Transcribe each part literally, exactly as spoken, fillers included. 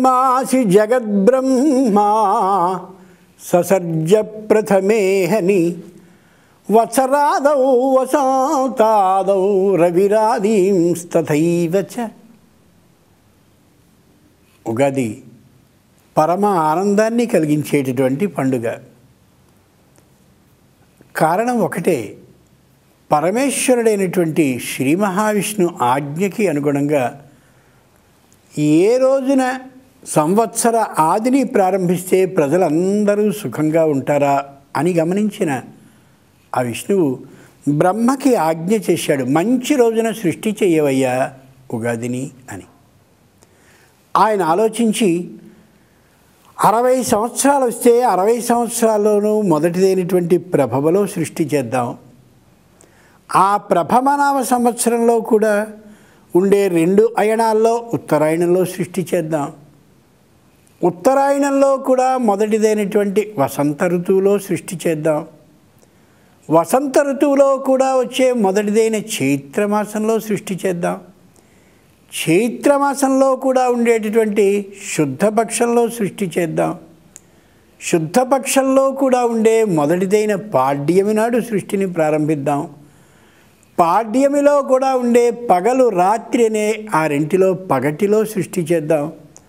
బ్రహ్మాసి జగద్బ్రహ్మా ససర్జ ప్రథమేహని వత్సరాదౌ వసంతాదౌ రవిరాదీంస్తథైవ చ. ఉగాది పరమ ఆనందాన్ని కలిగించేటటువంటి పండుగ. కారణం ఒకటే, పరమేశ్వరుడైనటువంటి శ్రీ మహావిష్ణు ఆజ్ఞకి అనుగుణంగా ఏ రోజున సంవత్సర ఆదిని ప్రారంభిస్తే ప్రజలందరూ సుఖంగా ఉంటారా అని గమనించిన ఆ విష్ణువు బ్రహ్మకి ఆజ్ఞ చేశాడు, మంచి రోజున సృష్టి చేయవయ్యా ఉగాదిని అని. ఆయన ఆలోచించి అరవై సంవత్సరాలు వస్తే అరవై సంవత్సరాల్లోనూ మొదటిదైనటువంటి ప్రభవలో సృష్టి చేద్దాం. ఆ ప్రభమనామ సంవత్సరంలో కూడా ఉండే రెండు అయనాల్లో ఉత్తరాయణంలో సృష్టి చేద్దాం. ఉత్తరాయణంలో కూడా మొదటిదైనటువంటి వసంత ఋతువులో సృష్టి చేద్దాం. వసంత ఋతువులో కూడా వచ్చే మొదటిదైన చైత్రమాసంలో సృష్టి చేద్దాం. చైత్రమాసంలో కూడా ఉండేటటువంటి శుద్ధపక్షంలో సృష్టి చేద్దాం. శుద్ధపక్షంలో కూడా ఉండే మొదటిదైన పాడ్యమి నాడు సృష్టిని ప్రారంభిద్దాం. పాడ్యమిలో కూడా ఉండే పగలు రాత్రి అనే ఆ రెంటిలో పగటిలో సృష్టి చేద్దాం.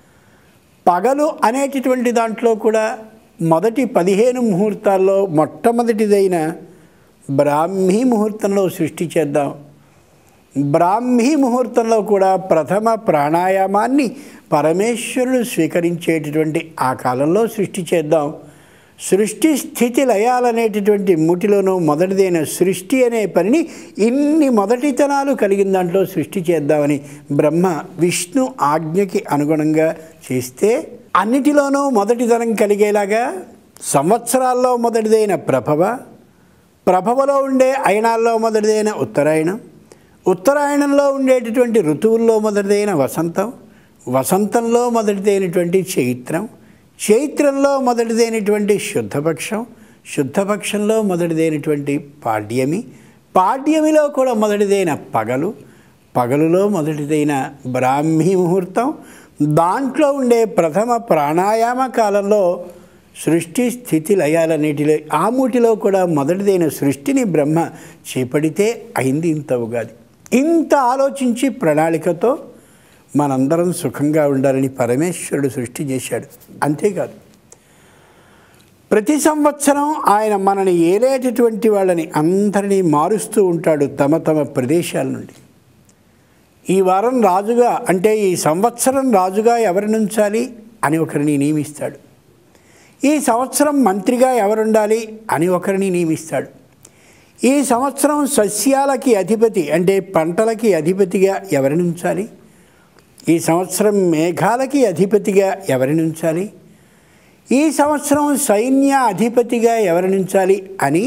పగలు అనేటటువంటి దాంట్లో కూడా మొదటి పదిహేను ముహూర్తాల్లో మొట్టమొదటిదైన బ్రాహ్మీ ముహూర్తంలో సృష్టి చేద్దాం. బ్రాహ్మీ ముహూర్తంలో కూడా ప్రథమ ప్రాణాయామాన్ని పరమేశ్వరుడు స్వీకరించేటటువంటి ఆ కాలంలో సృష్టి చేద్దాం. సృష్టి స్థితి లయాలనేటటువంటి మూటిలోనూ మొదటిదైన సృష్టి అనే పనిని ఇన్ని మొదటితనాలు కలిగిన దాంట్లో సృష్టి చేద్దామని బ్రహ్మ విష్ణు ఆజ్ఞకి అనుగుణంగా చేస్తే అన్నిటిలోనూ మొదటితనం కలిగేలాగా సంవత్సరాల్లో మొదటిదైన ప్రభవ, ప్రభవలో ఉండే అయనాల్లో మొదటిదైన ఉత్తరాయణం, ఉత్తరాయణంలో ఉండేటటువంటి ఋతువుల్లో మొదటిదైన వసంతం, వసంతంలో మొదటిదైనటువంటి చైత్రం, చైత్రంలో మొదటిదైనటువంటి శుద్ధపక్షం, శుద్ధపక్షంలో మొదటిదైనటువంటి పాడ్యమి, పాడ్యమిలో కూడా మొదటిదైన పగలు, పగలులో మొదటిదైన బ్రాహ్మీ ముహూర్తం, దాంట్లో ఉండే ప్రథమ ప్రాణాయామ కాలంలో సృష్టి స్థితి లయాలన్నిటిలో ఆ మూటిలో కూడా మొదటిదైన సృష్టిని బ్రహ్మ చేపడితే అయింది ఇంత ఉగాది. ఇంత ఆలోచించి ప్రణాళికతో మనందరం సుఖంగా ఉండాలని పరమేశ్వరుడు సృష్టి చేశాడు. అంతేకాదు, ప్రతి సంవత్సరం ఆయన మనని ఏలేటటువంటి వాళ్ళని అందరినీ మారుస్తూ ఉంటాడు తమ తమ ప్రదేశాల నుండి. ఈ వారం రాజుగా అంటే ఈ సంవత్సరం రాజుగా ఎవరిని ఉంచాలి అని ఒకరిని నియమిస్తాడు. ఈ సంవత్సరం మంత్రిగా ఎవరుండాలి అని ఒకరిని నియమిస్తాడు. ఈ సంవత్సరం సస్యాలకి అధిపతి అంటే పంటలకి అధిపతిగా ఎవరిని ఉంచాలి, ఈ సంవత్సరం మేఘాలకి అధిపతిగా ఎవరిని ఉంచాలి, ఈ సంవత్సరం సైన్య అధిపతిగా ఎవరిని ఉంచాలి అని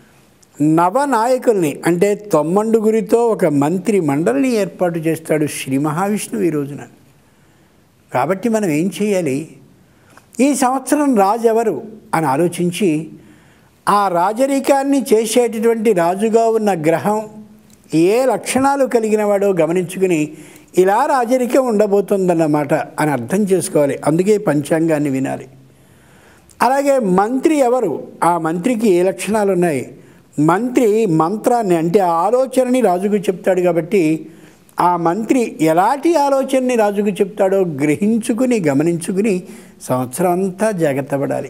నవనాయకుల్ని అంటే తొమ్మండుగురితో ఒక మంత్రి మండలిని ఏర్పాటు చేస్తాడు శ్రీ మహావిష్ణువు ఈ రోజున. కాబట్టి మనం ఏం చేయాలి, ఈ సంవత్సరం రాజు ఎవరు అని ఆలోచించి ఆ రాజరికాన్ని చేసేటటువంటి రాజుగా ఉన్న గ్రహం ఏ లక్షణాలు కలిగిన వాడో గమనించుకుని ఇలా రాజరికం ఉండబోతుందన్నమాట అని అర్థం చేసుకోవాలి. అందుకే పంచాంగాన్ని వినాలి. అలాగే మంత్రి ఎవరు, ఆ మంత్రికి ఏ లక్షణాలు ఉన్నాయి, మంత్రి మంత్రాన్ని అంటే ఆలోచనని రాజుకు చెప్తాడు కాబట్టి ఆ మంత్రి ఎలాంటి ఆలోచనని రాజుకు చెప్తాడో గ్రహించుకుని గమనించుకుని సంవత్సరం అంతా జాగ్రత్త పడాలి.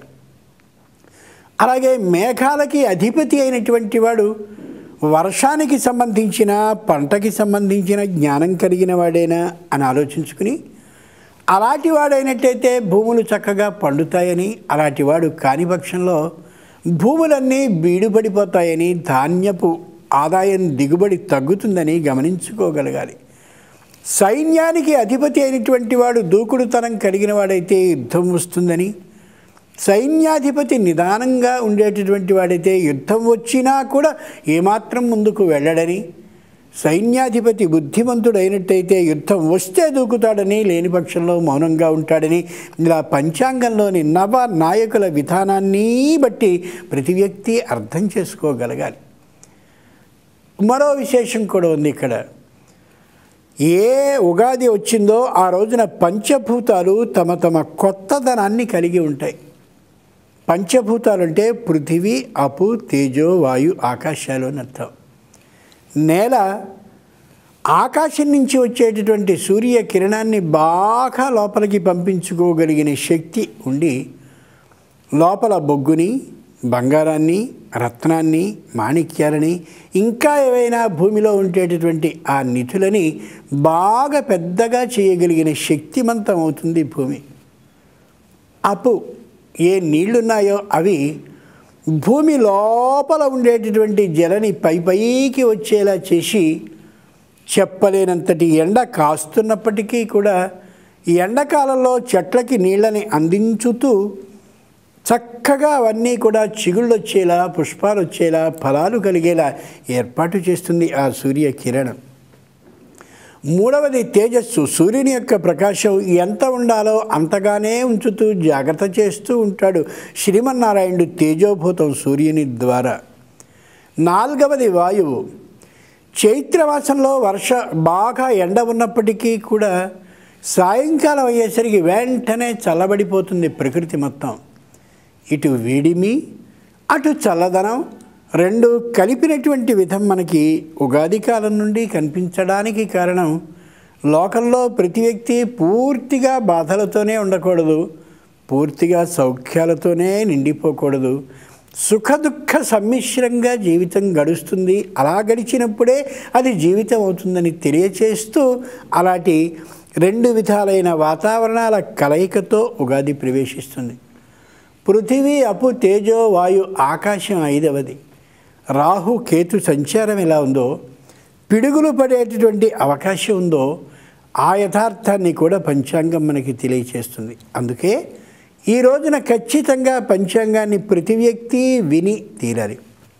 అలాగే మేఘాలకి అధిపతి అయినటువంటి వాడు వర్షానికి సంబంధించిన పంటకి సంబంధించిన జ్ఞానం కలిగిన వాడేనా అని ఆలోచించుకుని అలాంటి వాడైనట్టయితే భూములు చక్కగా పండుతాయని, అలాంటి వాడు కాని పక్షంలో భూములన్నీ బీడుపడిపోతాయని, ధాన్యపు ఆదాయం దిగుబడి తగ్గుతుందని గమనించుకోగలగాలి. సైన్యానికి అధిపతి అయినటువంటి వాడు దూకుడుతనం కలిగిన వాడైతే యుద్ధం వస్తుందని, సైన్యాధిపతి నిదానంగా ఉండేటటువంటి వాడైతే యుద్ధం వచ్చినా కూడా ఏమాత్రం ముందుకు వెళ్ళడని, సైన్యాధిపతి బుద్ధిమంతుడు అయినట్టయితే యుద్ధం వస్తే దూకుతాడని, లేని పక్షంలో మౌనంగా ఉంటాడని, ఇలా పంచాంగంలోని నవ నాయకుల విధానాన్ని బట్టి ప్రతి వ్యక్తి అర్థం చేసుకోగలగాలి. మరో విశేషం కూడా ఉంది ఇక్కడ. ఏ ఉగాది వచ్చిందో ఆ రోజున పంచభూతాలు తమ తమ కొత్తదనాన్ని కలిగి ఉంటాయి. పంచభూతాలు అంటే పృథివీ, అపు, తేజో, వాయు, ఆకాశాలు అని అర్థం. నేల ఆకాశం నుంచి వచ్చేటటువంటి సూర్య కిరణాన్ని బాగా లోపలికి పంపించుకోగలిగిన శక్తి ఉండి లోపల బొగ్గుని, బంగారాన్ని, రత్నాన్ని, మాణిక్యాలని, ఇంకా ఏవైనా భూమిలో ఉండేటటువంటి ఆ నిధులని బాగా పెద్దగా చేయగలిగిన శక్తిమంతం అవుతుంది భూమి. అప్పు ఏ నీళ్లున్నాయో అవి భూమి లోపల ఉండేటటువంటి జలని పై పైకి వచ్చేలా చేసి చెప్పలేనంతటి ఎండ కాస్తున్నప్పటికీ కూడా ఈ ఎండాకాలంలో చెట్లకి నీళ్ళని అందించుతూ చక్కగా అవన్నీ కూడా చిగుళ్ళు వచ్చేలా, పుష్పాలు వచ్చేలా, ఫలాలు కలిగేలా ఏర్పాటు చేస్తుంది ఆ సూర్య కిరణం. మూడవది తేజస్సు. సూర్యుని యొక్క ప్రకాశం ఎంత ఉండాలో అంతగానే ఉంచుతూ జాగ్రత్త చేస్తూ ఉంటాడు శ్రీమన్నారాయణుడు తేజోభూతం సూర్యుని ద్వారా. నాలుగవది వాయువు. చైత్రమాసంలో వర్ష బాగా ఎండ ఉన్నప్పటికీ కూడా సాయంకాలం అయ్యేసరికి వెంటనే చల్లబడిపోతుంది ప్రకృతి మొత్తం. ఇటు వేడిమి, అటు చల్లదనం రెండు కలిపినటువంటి విధం మనకి ఉగాది కాలం నుండి కనిపించడానికి కారణం, లోకంలో ప్రతి వ్యక్తి పూర్తిగా బాధలతోనే ఉండకూడదు, పూర్తిగా సౌఖ్యాలతోనే నిండిపోకూడదు. సుఖ దుఃఖ సమ్మిశ్రంగా జీవితం గడుస్తుంది. అలా గడిచినప్పుడే అది జీవితం అవుతుందని తెలియచేస్తూ అలాంటి రెండు విధాలైన వాతావరణాల కలయికతో ఉగాది ప్రవేశిస్తుంది. పృథివీ, అపు, తేజో, వాయు, ఆకాశం ఐదవది. రాహు కేతు సంచారం ఎలా ఉందో, పిడుగులు పడేటటువంటి అవకాశం ఉందో ఆ యథార్థాన్ని కూడా పంచాంగం మనకి తెలియచేస్తుంది. అందుకే ఈ రోజున ఖచ్చితంగా పంచాంగాన్ని ప్రతి వ్యక్తి విని తీరాలి.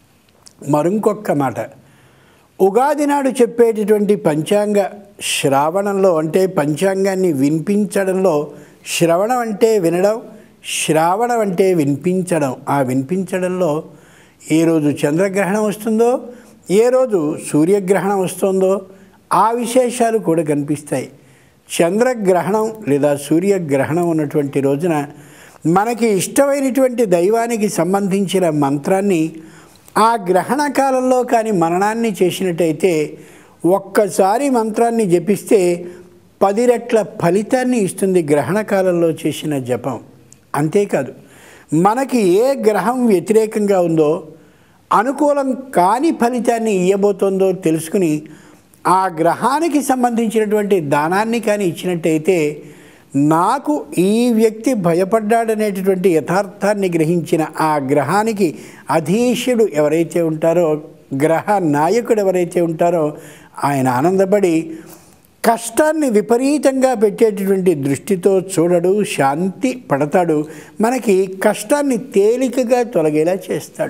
మరొక మాట, ఉగాది నాడు చెప్పేటటువంటి పంచాంగ శ్రావణంలో అంటే పంచాంగాన్ని వినిపించడంలో, శ్రవణం అంటే వినడం, శ్రావణం అంటే వినిపించడం. ఆ వినిపించడంలో ఏ రోజు చంద్రగ్రహణం వస్తుందో, ఏ రోజు సూర్యగ్రహణం వస్తుందో ఆ విశేషాలు కూడా కనిపిస్తాయి. చంద్రగ్రహణం లేదా సూర్యగ్రహణం ఉన్నటువంటి రోజున మనకి ఇష్టమైనటువంటి దైవానికి సంబంధించిన మంత్రాన్ని ఆ గ్రహణ కాలంలో కానీ మననాన్ని చేసినట్టయితే ఒక్కసారి మంత్రాన్ని జపిస్తే పది రెట్ల ఫలితాన్ని ఇస్తుంది గ్రహణ కాలంలో చేసిన జపం. అంతేకాదు, మనకి ఏ గ్రహం వ్యతిరేకంగా ఉందో, అనుకూలం కాని ఫలితాన్ని ఇవ్వబోతోందో తెలుసుకుని ఆ గ్రహానికి సంబంధించినటువంటి దానాన్ని కానీ ఇచ్చినట్టయితే నాకు ఈ వ్యక్తి భయపడ్డాడనేటటువంటి యథార్థాన్ని గ్రహించిన ఆ గ్రహానికి అధీశుడు ఎవరైతే ఉంటారో, గ్రహ నాయకుడు ఎవరైతే ఉంటారో ఆయన ఆనందపడి కష్టాన్ని విపరీతంగా పెట్టేటటువంటి దృష్టితో చూడడు, శాంతి పడతాడు, మనకి కష్టాన్ని తేలికగా తొలగేలా చేస్తాడు.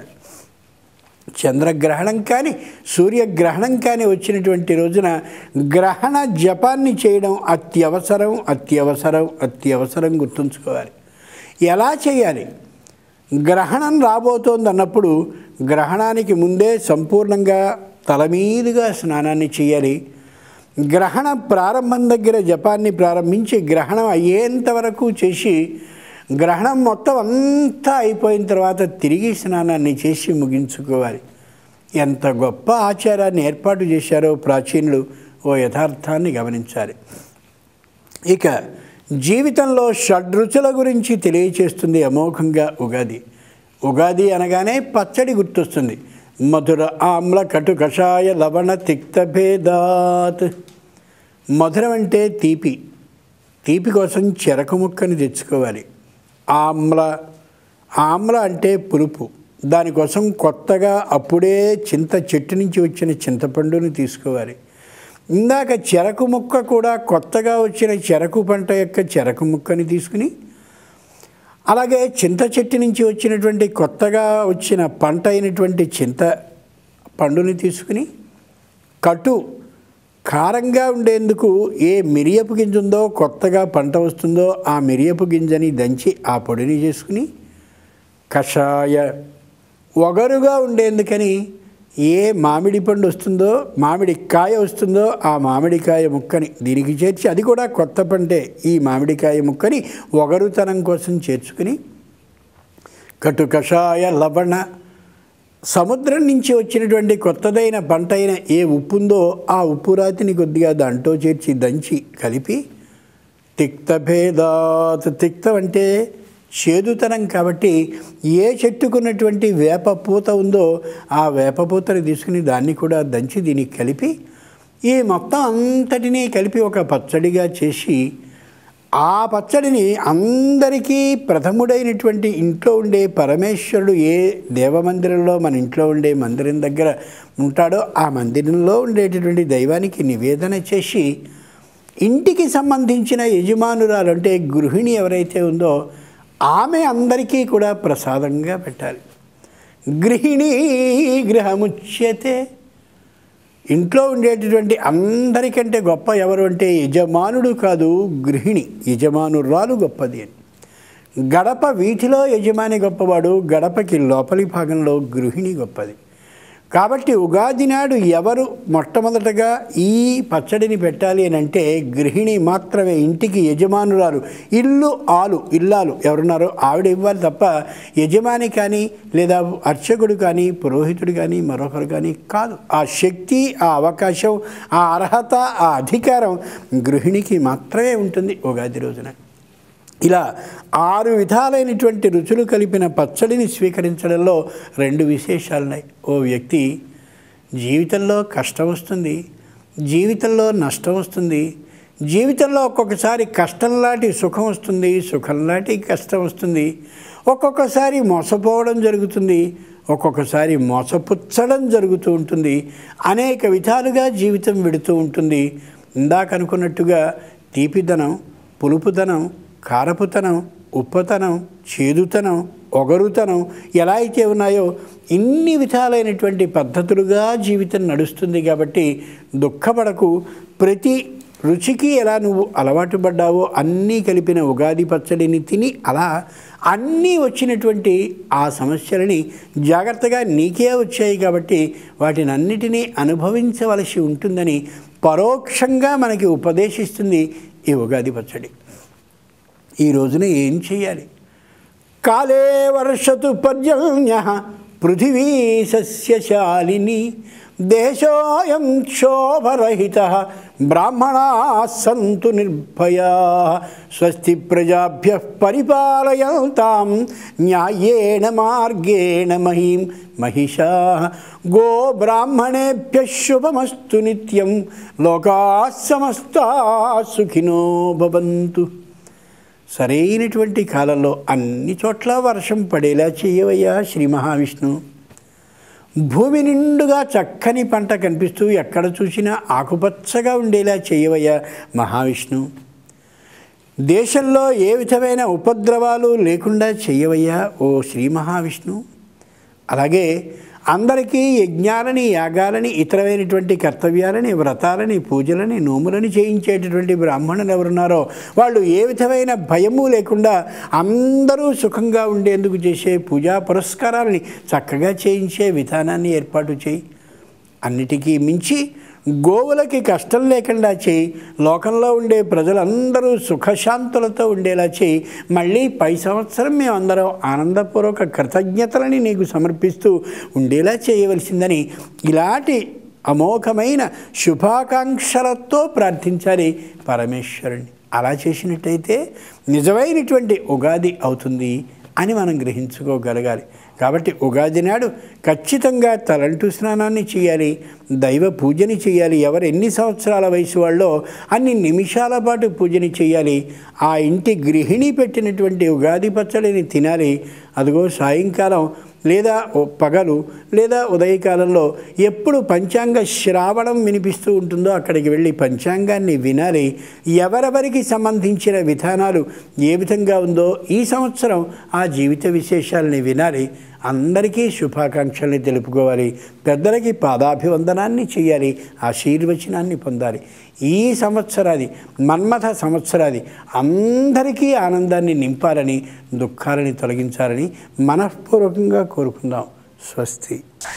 చంద్రగ్రహణం కానీ సూర్యగ్రహణం కానీ వచ్చినటువంటి రోజున గ్రహణ జపాన్ని చేయడం అత్యవసరం అత్యవసరం అత్యవసరం గుర్తుంచుకోవాలి. ఎలా చేయాలి? గ్రహణం రాబోతోంది అన్నప్పుడు గ్రహణానికి ముందే సంపూర్ణంగా తలమీదుగా స్నానాన్ని చేయాలి. గ్రహణ ప్రారంభం దగ్గర జపాన్ని ప్రారంభించి గ్రహణం అయ్యేంత వరకు చేసి గ్రహణం మొత్తం అంతా అయిపోయిన తర్వాత తిరిగి స్నానాన్ని చేసి ముగించుకోవాలి. ఎంత గొప్ప ఆచారాన్ని ఏర్పాటు చేశారో ప్రాచీనులు, ఓ యథార్థాన్ని గమనించాలి. ఇక జీవితంలో షడ్రుచుల గురించి తెలియచేస్తుంది అమోఘంగా ఉగాది. ఉగాది అనగానే పచ్చడి గుర్తొస్తుంది. మధుర ఆమ్ల కటు కషాయ లవణ తిక్త భేదాత్. మధురం అంటే తీపి. తీపి కోసం చెరకు ముక్కని తెచ్చుకోవాలి. ఆమ్ల ఆమ్ల అంటే పులుపు. దానికోసం కొత్తగా అప్పుడే చింత చెట్టు నుంచి వచ్చిన చింతపండుని తీసుకోవాలి. ఇందాక చెరకు ముక్క కూడా కొత్తగా వచ్చిన చెరకు పంట యొక్క చెరకు ముక్కని తీసుకుని, అలాగే చింత చెట్టు నుంచి వచ్చినటువంటి కొత్తగా వచ్చిన పంట అయినటువంటి చింత పండుని తీసుకుని, కటు కారంగా ఉండేందుకు ఏ మిరియపు గింజ ఉందో, కొత్తగా పంట వస్తుందో ఆ మిరియపు గింజని దంచి ఆ పొడిని చేసుకుని, కషాయ ఒగరుగా ఉండేందుకని ఏ మామిడి పండు వస్తుందో, మామిడి కాయ వస్తుందో ఆ మామిడికాయ ముక్కని దీనికి చేర్చి, అది కూడా కొత్త పంటే, ఈ మామిడికాయ ముక్కని ఒగరుతనం కోసం చేర్చుకుని కటు కషాయ లవణ, సముద్రం నుంచి వచ్చినటువంటి కొత్తదైన పంట అయిన ఏ ఉప్పు ఉందో ఆ ఉప్పు రాతిని కొద్దిగా దాంట్లో చేర్చి దంచి కలిపి తిక్తభేదాత్, తిక్తం అంటే చేదుతనం కాబట్టి ఏ చెట్టుకున్నటువంటి వేప పూత ఉందో ఆ వేప పూతని తీసుకుని దాన్ని కూడా దంచి దీనికి కలిపి ఈ మొత్తం అంతటినీ కలిపి ఒక పచ్చడిగా చేసి ఆ పచ్చడిని అందరికీ ప్రథముడైనటువంటి ఇంట్లో ఉండే పరమేశ్వరుడు ఏ దేవమందిరంలో మన ఇంట్లో ఉండే మందిరం దగ్గర ఉంటాడో ఆ మందిరంలో ఉండేటటువంటి దైవానికి నివేదన చేసి ఇంటికి సంబంధించిన యజమానురాలు అంటే గృహిణి ఎవరైతే ఉందో ఆమె అందరికీ కూడా ప్రసాదంగా పెట్టాలి. గృహిణీ గృహముచ్యతే, ఇంట్లో ఉండేటటువంటి అందరికంటే గొప్ప ఎవరు అంటే యజమానుడు కాదు, గృహిణి, యజమానురాలు గొప్పది అని. గడప వీటిలో యజమాని గొప్పవాడు, గడపకి లోపలి భాగంలో గృహిణి గొప్పది. కాబట్టి ఉగాది నాడు ఎవరు మొట్టమొదటగా ఈ పచ్చడిని పెట్టాలి అని అంటే గృహిణి మాత్రమే, ఇంటికి యజమానురాలు, ఇల్లు ఆలు ఇల్లాలు ఎవరున్నారో ఆవిడ ఇవ్వాలి తప్ప యజమాని కానీ లేదా అర్చకుడు కానీ పురోహితుడు కానీ మరొకరు కానీ కాదు. ఆ శక్తి, ఆ అవకాశం, ఆ అర్హత, ఆ అధికారం గృహిణికి మాత్రమే ఉంటుంది ఉగాది రోజున. ఇలా ఆరు విధాలైనటువంటి రుచులు కలిపిన పచ్చడిని స్వీకరించడంలో రెండు విశేషాలున్నాయి. ఓ వ్యక్తి జీవితంలో కష్టం వస్తుంది, జీవితంలో నష్టం వస్తుంది, జీవితంలో ఒక్కొక్కసారి కష్టంలాంటి సుఖం వస్తుంది, సుఖంలాంటి కష్టం వస్తుంది, ఒక్కొక్కసారి మోసపోవడం జరుగుతుంది, ఒక్కొక్కసారి మోసపుచ్చడం జరుగుతూ ఉంటుంది, అనేక విధాలుగా జీవితం విడుతూ ఉంటుంది. ఇందాక అనుకున్నట్టుగా తీపిదనం, పులుపుదనం, కారపుతనం, ఉప్పతనం, చేదుతనం, ఒగరుతనం ఎలా అయితే ఉన్నాయో ఇన్ని విధాలైనటువంటి పద్ధతులుగా జీవితం నడుస్తుంది. కాబట్టి దుఃఖపడకు. ప్రతి రుచికి ఎలా నువ్వు అలవాటు పడ్డావో అన్నీ కలిపిన ఉగాది పచ్చడిని తిని అలా అన్నీ వచ్చినటువంటి ఆ సమస్యలని జాగ్రత్తగా నీకే వచ్చాయి కాబట్టి వాటిని అన్నిటినీ అనుభవించవలసి ఉంటుందని పరోక్షంగా మనకి ఉపదేశిస్తుంది ఈ ఉగాది పచ్చడి. ఈ రోజున ఏం చేయాలి? కాలే వర్షతు పర్జన్యః పృథివీ సస్యశాలిని దేశోయం క్షోభరహితః బ్రాహ్మణాః సంతు నిర్భయాః స్వస్తి ప్రజాభ్యః పరిపాలయంతాం న్యాయేన మార్గేణ మహీం మహిషాః గో బ్రాహ్మణేభ్యః శుభమస్తు నిత్యం లోకాః సమస్తాః సుఖినో భవంతు. సరైనటువంటి కాలంలో అన్ని చోట్ల వర్షం పడేలా చేయవయ్యా శ్రీ మహావిష్ణు. భూమి నిండుగా చక్కని పంట కనిపిస్తూ ఎక్కడ చూసినా ఆకుపచ్చగా ఉండేలా చేయవయ్యా మహావిష్ణు. దేశంలో ఏ విధమైన ఉపద్రవాలు లేకుండా చేయవయ్యా ఓ శ్రీ మహావిష్ణు. అలాగే అందరికీ యజ్ఞాలని, యాగాలని, ఇతరమైనటువంటి కర్తవ్యాలని, వ్రతాలని, పూజలని, నోములని చేయించేటటువంటి బ్రాహ్మణులు ఎవరున్నారో వాళ్ళు ఏ విధమైన భయము లేకుండా అందరూ సుఖంగా ఉండేందుకు చేసే పూజా పురస్కారాలని చక్కగా చేయించే విధానాన్ని ఏర్పాటు చేయి. అన్నిటికీ మించి గోవులకి కష్టం లేకుండా చేయి. లోకంలో ఉండే ప్రజలందరూ సుఖశాంతులతో ఉండేలా చేయి. మళ్ళీ పై సంవత్సరం మేమందరం ఆనందపూర్వక కృతజ్ఞతలని నీకు సమర్పిస్తూ ఉండేలా చేయవలసిందని ఇలాంటి అమోఘమైన శుభాకాంక్షలతో ప్రార్థించాలి పరమేశ్వరుని. అలా చేసినట్టయితే నిజమైనటువంటి ఉగాది అవుతుంది అని మనం గ్రహించుకోగలగాలి. కాబట్టి ఉగాది నాడు ఖచ్చితంగా తలంటు స్నానాన్ని చేయాలి, దైవ పూజని చేయాలి. ఎవరు ఎన్ని సంవత్సరాల వయసు వాళ్ళో అన్ని నిమిషాల పాటు పూజని చేయాలి. ఆ ఇంటి గృహిణి పెట్టినటువంటి ఉగాది పచ్చడిని తినాలి. అదిగో సాయంకాలం లేదా పగలు లేదా ఉదయకాలంలో ఎప్పుడు పంచాంగ శ్రావణం వినిపిస్తూ ఉంటుందో అక్కడికి వెళ్ళి పంచాంగాన్ని వినాలి. ఎవరెవరికి సంబంధించిన విధానాలు ఏ విధంగా ఉందో ఈ సంవత్సరం ఆ జీవిత విశేషాలని వినాలి. అందరికీ శుభాకాంక్షల్ని తెలుపుకోవాలి. పెద్దలకి పాదాభివందనాన్ని చేయాలి, ఆశీర్వచనాన్ని పొందాలి. ఈ సంవత్సరాది మన్మథ సంవత్సరాది అందరికీ ఆనందాన్ని నింపాలని, దుఃఖాలని తొలగించాలని మనఃపూర్వకంగా కోరుకుందాం. స్వస్తి.